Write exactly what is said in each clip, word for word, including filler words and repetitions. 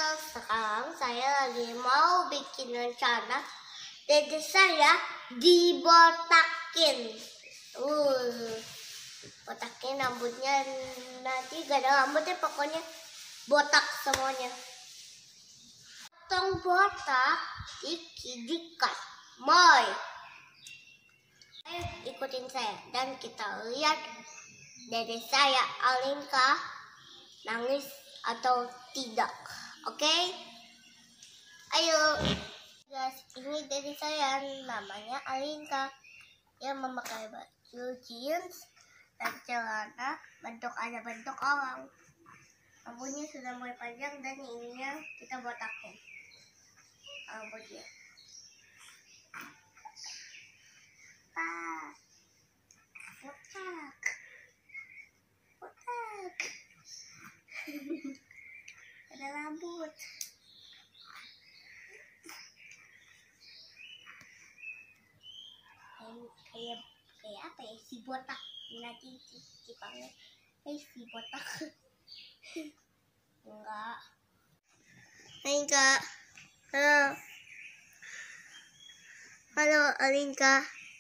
So, sekarang saya lagi mau bikin rencana dede saya dibotakin. Uh, botakin rambutnya, nanti gak ada rambutnya, pokoknya botak semuanya. Potong botak di Kiddy Cuts M O I. Ayo ikutin saya dan kita lihat dede saya ALINKA nangis atau tidak. Oke, okay? Ayo guys, ini dede saya namanya ALINKA. Dia memakai baju jeans dan celana bentuk ada bentuk orang. Rambutnya sudah mulai panjang dan ininya kita botakin rambutnya. Ah, botak, botak. Ada rambut. Kayak kayak apa ya, si botak nanti Jepangnya eh si botak. Enggak. ALINKA, halo, halo ALINKA.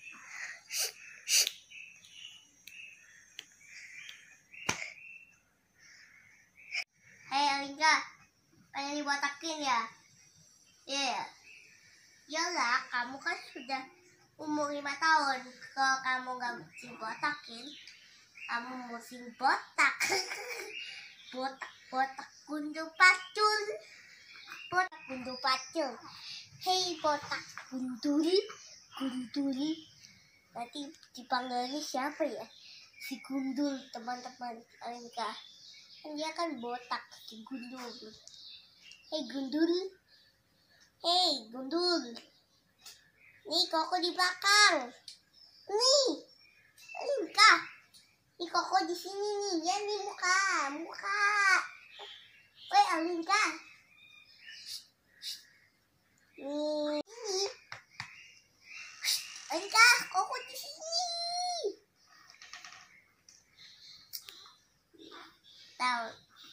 Hai ALINKA, pengen dibotakin ya? Iya. Yeah. Yalah, kamu kan sudah umur lima tahun. Kalau kamu gak dibotakin, kamu mesti botak. Botak, botak gundul pacul. Botak gundul pacul. Hei botak gundul, gundul. Nanti dipanggilnya siapa ya? Si gundul, teman-teman ALINKA. Dia kan botak, si gundul. Hei gundul, hei gundul. Nih koko di belakang. Nih, ALINKA. Nih koko di sini nih, ya nih muka, muka. Woi ALINKA. Nih, ini. ALINKA, koko di sini. Tahu.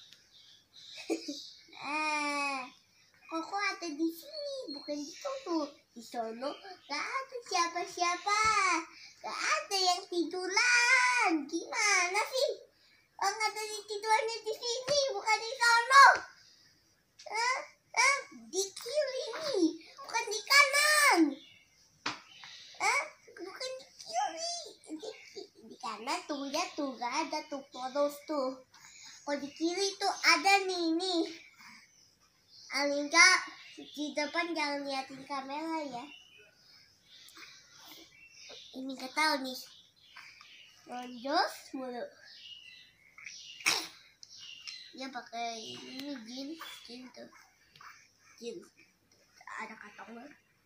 Nah, koko ada di sini, bukan di situ. Di sono gak ada siapa-siapa, gak ada yang tiduran. Gimana sih? Orang ada di tidurannya di sini, bukan di sono. Eh, eh, di kiri nih, bukan di kanan. Eh, bukan di kiri, di, di kanan tuh ya tuh gak ada tuh polos tuh. Kalau di kiri tuh ada nih nih. ALINKA, di depan jangan liatin kamera ya. Ini gak tahu nih. Lonjos mulu. Dia pakai ini jeans, jeans tuh. Jeans. Ada kantongnya.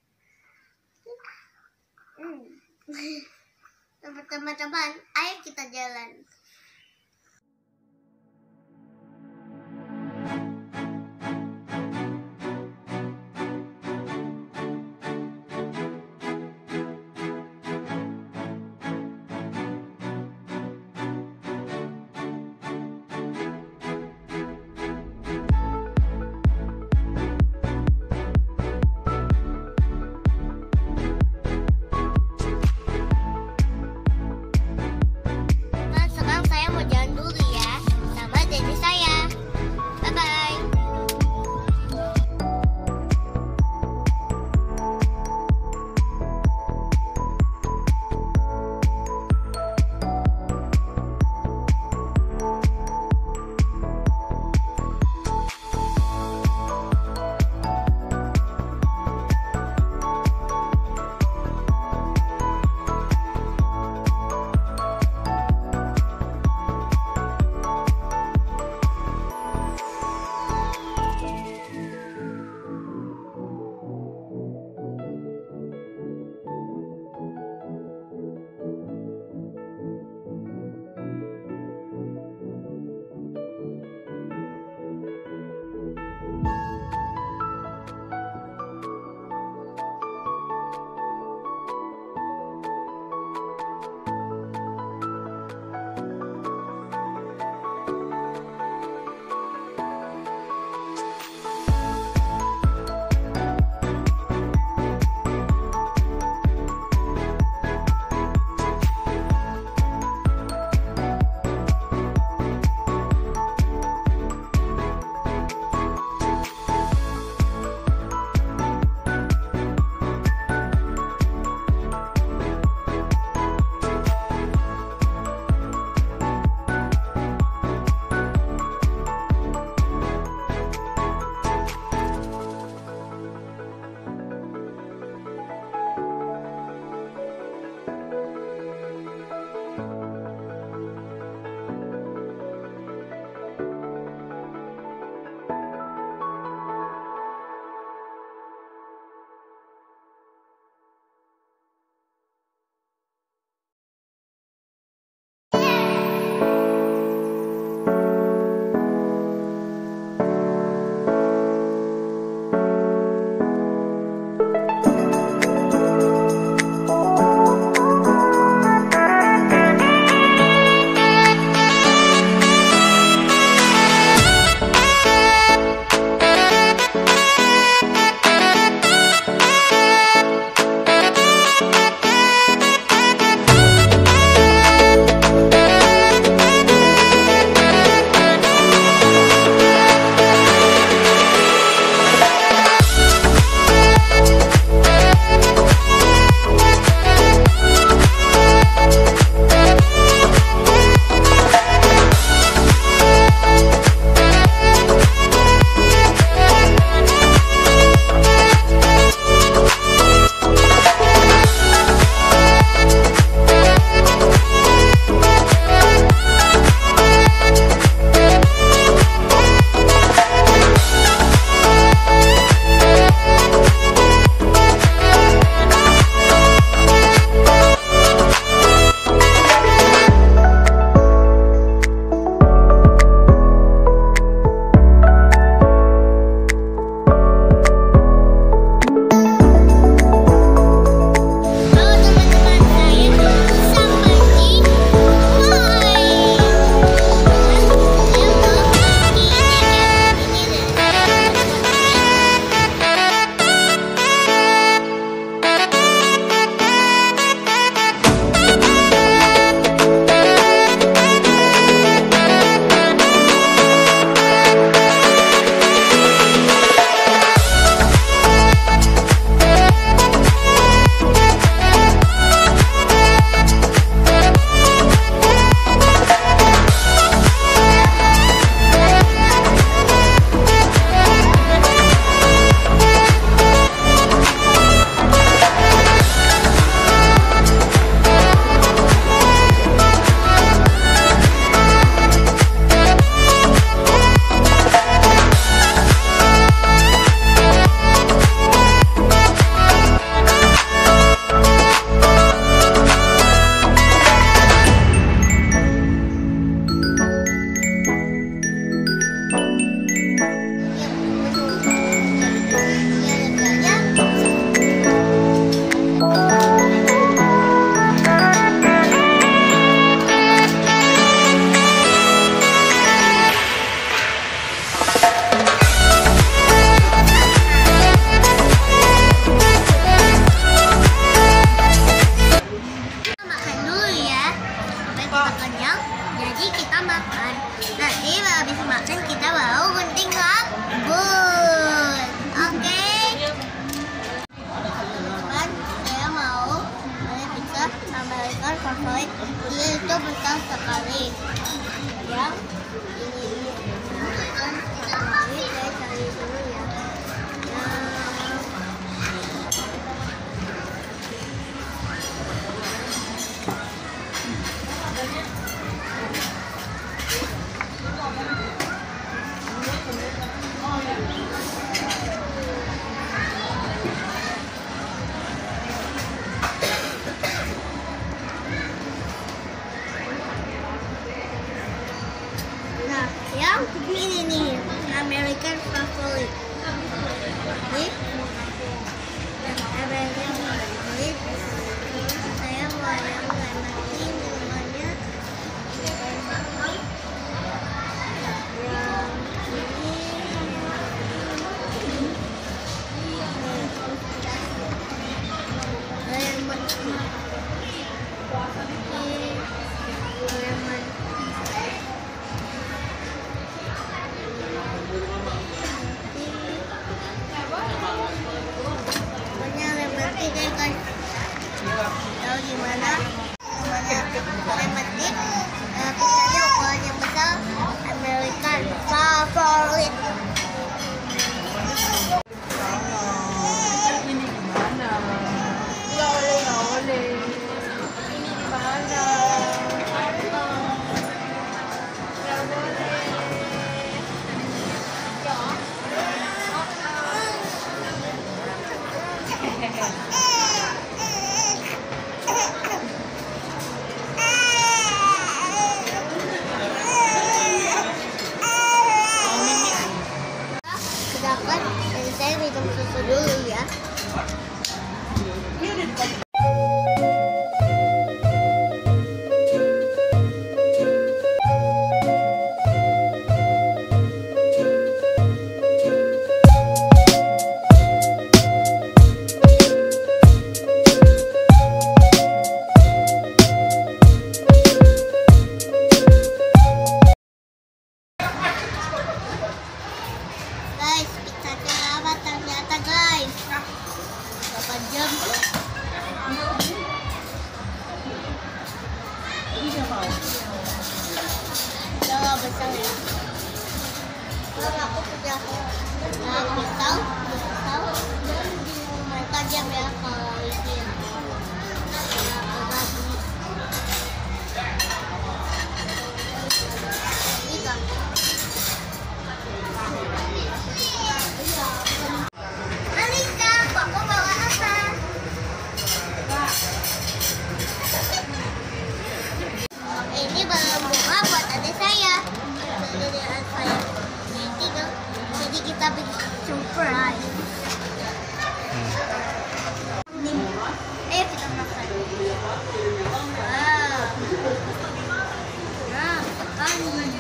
Hmm. Teman-teman, ayo kita jalan. makan dan saya minum susu dulu ya. Guys, pizzanya lama ternyata guys. delapan jam. Udah gak besar ya. Kalau aku punya nah, pisau, pisau. Mau tajam ya kalau ini. Ini kan. Alinka, kamu bawa apa? Ini balon bunga buat adik saya. Jadi adik saya. Jadi, jadi kita bikin surprise. Eh, kita makan. Wow. Nah, makan.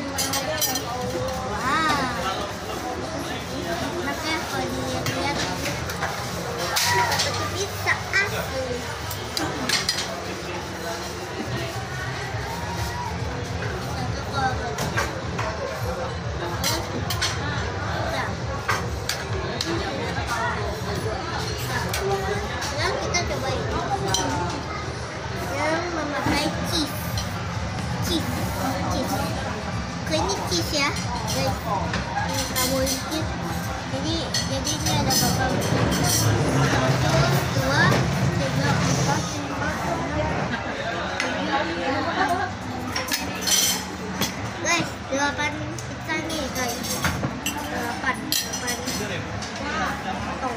Wow. Makanya kalau dilihat-lihat seperti pizza asli. Satu kalau sekarang kita coba ini yang memakai cheese, cheese, cheese. Oke, ini cheese ya, guys. Ini kamu cheese. Jadi, jadi ini ada berapa? Satu, dua, tiga, empat, lima, enam. Guys, delapan pizza nih guys. Delapan, delapan. Potong.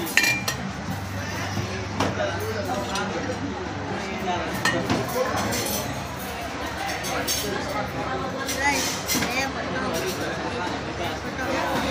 Guys, saya potong. Potong.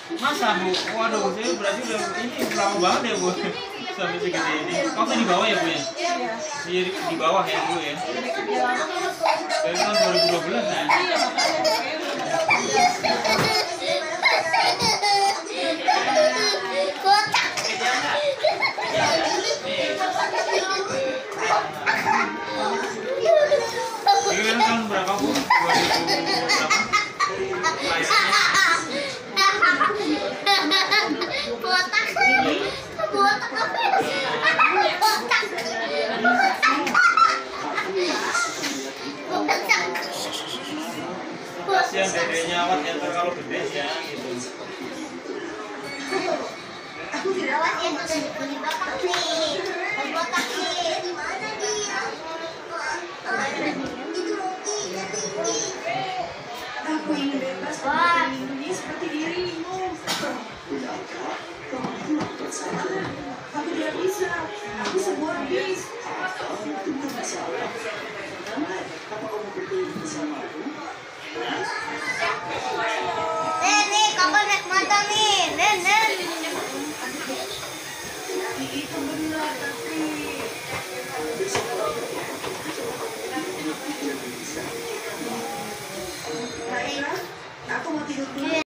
Masa Bu? Waduh, saya berarti udah ini lama banget ya Bu. Sampai segede ini. Waktu di bawah ya Bu ya? Iya di, di bawah ya Bu ya. Dari tahun dua ribu dua belas ya. Ini kan tahun berapa Bu? dua ribu berapa? Botak, botak apa ya? Botak, botak. Kasihan dedenya awat ya, ntar kalau gede ya gitu. Awas ya, tuh dari kulit botak nih. Botak nih, di mana nih? Itu Rocky, tinggi. Aku ingin bebas dan melindungi seperti dirimu. Aku tidak bisa. Aku sebuah bis. Nih, nih, kakak naik motor nih. Nen, nen. Itu benar, tapi baiklah, aku mau tidur dulu.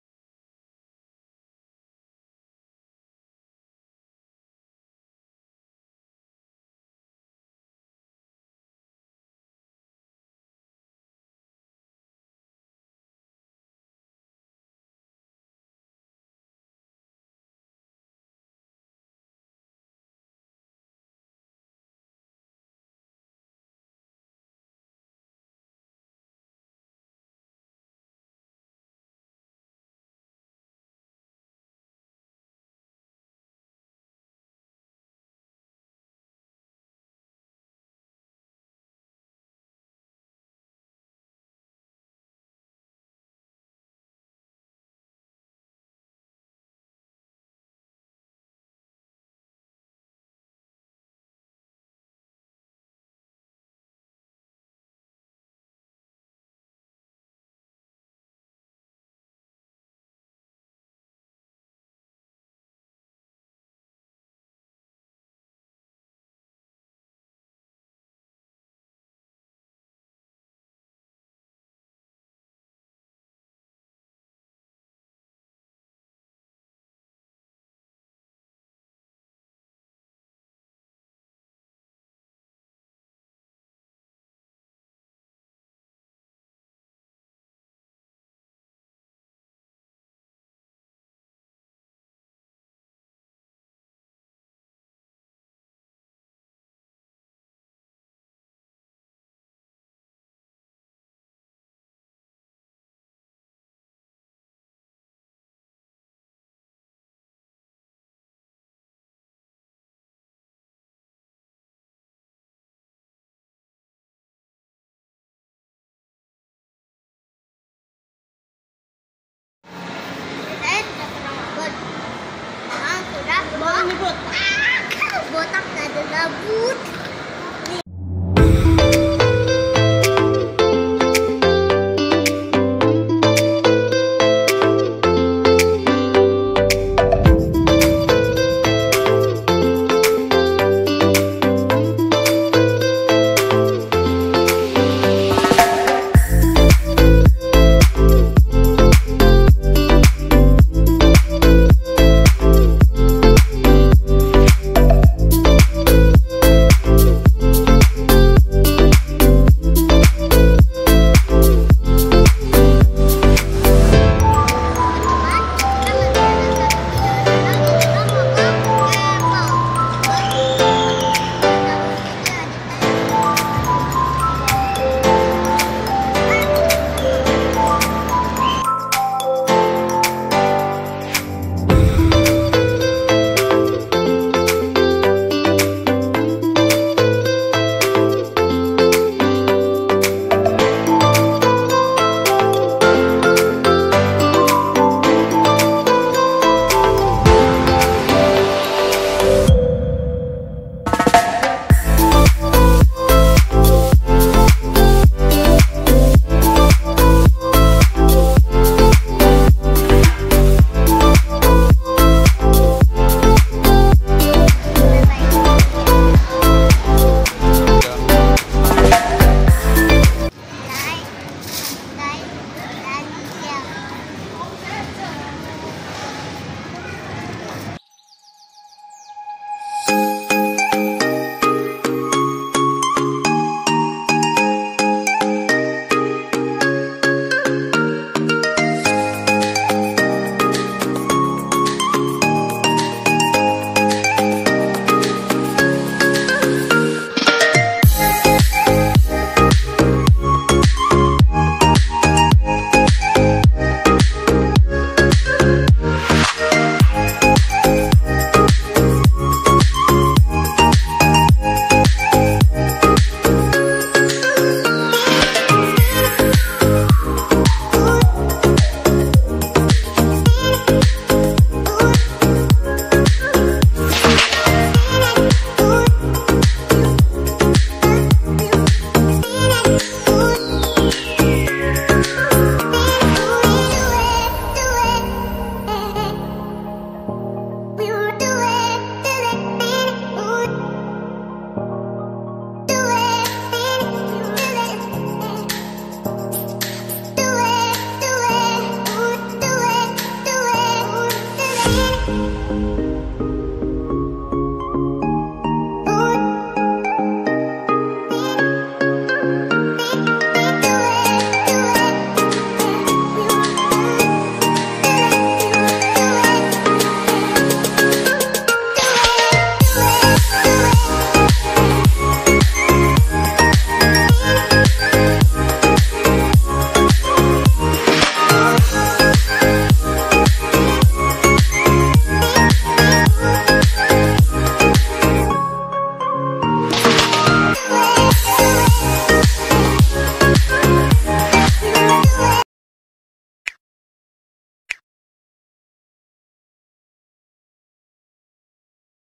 Botak gak ada rambut.